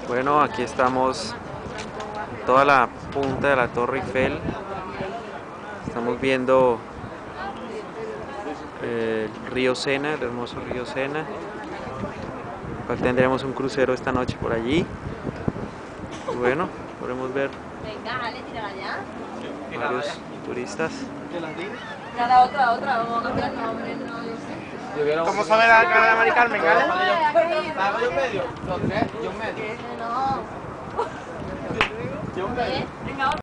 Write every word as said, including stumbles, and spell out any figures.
Bueno, aquí estamos en toda la punta de la Torre Eiffel. Estamos viendo eh, el río Sena, el hermoso río Sena. Cual tendremos un crucero esta noche por allí. Y bueno, podremos ver varios turistas. La otra, otra, vamos a cambiar nombre, no, yo sé. ¿Cómo sabe la cara de Mari Carmen, ¿vale? ¿Pago yo medio? ¿Los tres? Yo medio. No. Yo medio. Venga,